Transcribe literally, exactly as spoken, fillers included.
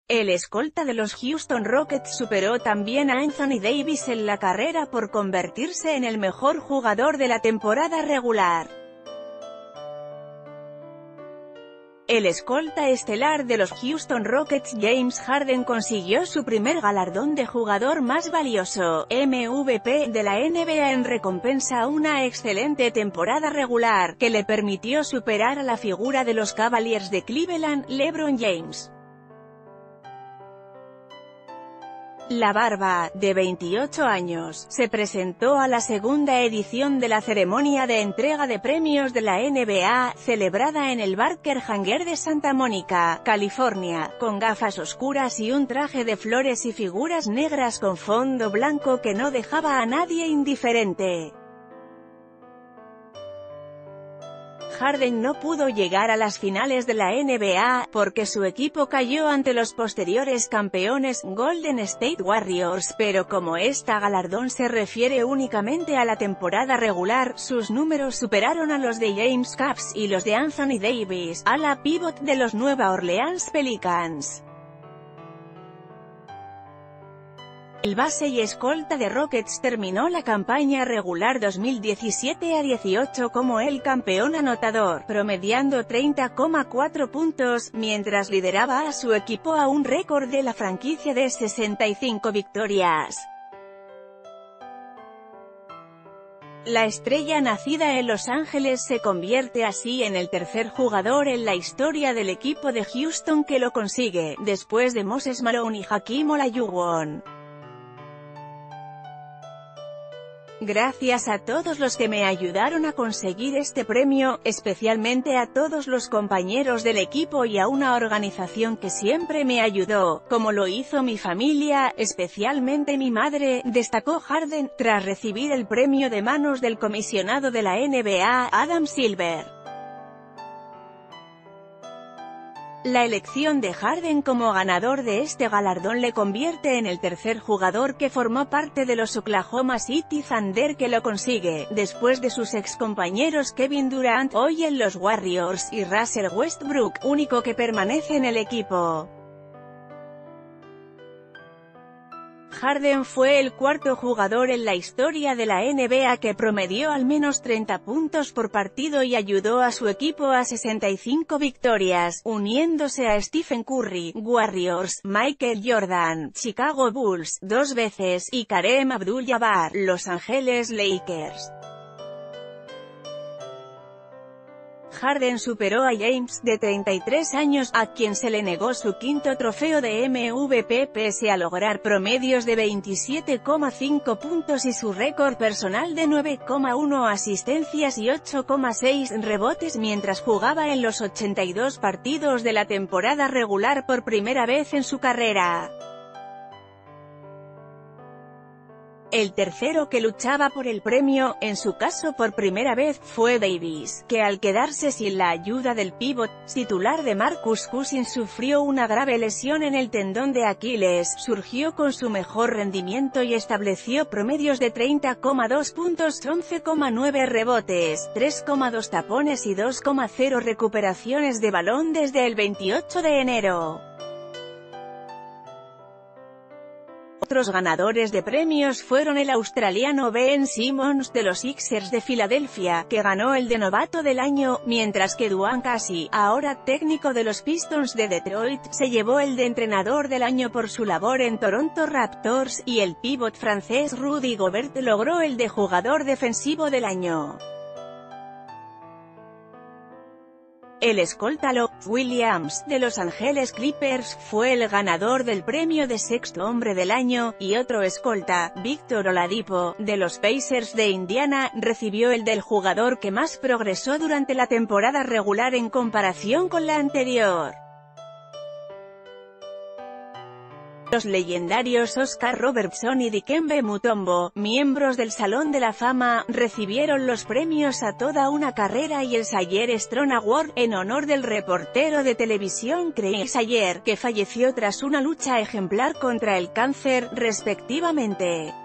El escolta de los Houston Rockets superó también a Anthony Davis en la carrera por convertirse en el mejor jugador de la temporada regular. El escolta estelar de los Houston Rockets James Harden consiguió su primer galardón de jugador más valioso, M V P, de la N B A en recompensa a una excelente temporada regular, que le permitió superar a la figura de los Cavaliers de Cleveland, LeBron James. La Barba, de veintiocho años, se presentó a la segunda edición de la ceremonia de entrega de premios de la N B A, celebrada en el Barker Hangar de Santa Mónica, California, con gafas oscuras y un traje de flores y figuras negras con fondo blanco que no dejaba a nadie indiferente. Harden no pudo llegar a las finales de la N B A, porque su equipo cayó ante los posteriores campeones, Golden State Warriors, pero como este galardón se refiere únicamente a la temporada regular, sus números superaron a los de James Caps y los de Anthony Davis, ala pívot de los Nueva Orleans Pelicans. El base y escolta de Rockets terminó la campaña regular dos mil diecisiete a dieciocho como el campeón anotador, promediando treinta coma cuatro puntos, mientras lideraba a su equipo a un récord de la franquicia de sesenta y cinco victorias. La estrella nacida en Los Ángeles se convierte así en el tercer jugador en la historia del equipo de Houston que lo consigue, después de Moses Malone y Hakeem Olajuwon. Gracias a todos los que me ayudaron a conseguir este premio, especialmente a todos los compañeros del equipo y a una organización que siempre me ayudó, como lo hizo mi familia, especialmente mi madre, destacó Harden, tras recibir el premio de manos del comisionado de la N B A, Adam Silver. La elección de Harden como ganador de este galardón le convierte en el tercer jugador que formó parte de los Oklahoma City Thunder que lo consigue, después de sus excompañeros Kevin Durant, hoy en los Warriors, y Russell Westbrook, único que permanece en el equipo. Harden fue el cuarto jugador en la historia de la N B A que promedió al menos treinta puntos por partido y ayudó a su equipo a sesenta y cinco victorias, uniéndose a Stephen Curry, Warriors, Michael Jordan, Chicago Bulls, dos veces, y Kareem Abdul-Jabbar, Los Ángeles Lakers. Harden superó a James, de treinta y tres años, a quien se le negó su quinto trofeo de M V P pese a lograr promedios de veintisiete coma cinco puntos y su récord personal de nueve coma uno asistencias y ocho coma seis rebotes mientras jugaba en los ochenta y dos partidos de la temporada regular por primera vez en su carrera. El tercero que luchaba por el premio, en su caso por primera vez, fue Davis, que al quedarse sin la ayuda del pívot titular de Marcus Cousins sufrió una grave lesión en el tendón de Aquiles, surgió con su mejor rendimiento y estableció promedios de treinta coma dos puntos, once coma nueve rebotes, tres coma dos tapones y dos coma cero recuperaciones de balón desde el veintiocho de enero. Otros ganadores de premios fueron el australiano Ben Simmons de los Sixers de Filadelfia, que ganó el de novato del año, mientras que Dwane Casey, ahora técnico de los Pistons de Detroit, se llevó el de entrenador del año por su labor en Toronto Raptors, y el pívot francés Rudy Gobert logró el de jugador defensivo del año. El escolta Lou Williams, de Los Ángeles Clippers, fue el ganador del premio de sexto hombre del año, y otro escolta, Victor Oladipo, de los Pacers de Indiana, recibió el del jugador que más progresó durante la temporada regular en comparación con la anterior. Los legendarios Oscar Robertson y Dikembe Mutombo, miembros del Salón de la Fama, recibieron los premios a toda una carrera y el Sayer Strong Award, en honor del reportero de televisión Craig Sayer, que falleció tras una lucha ejemplar contra el cáncer, respectivamente.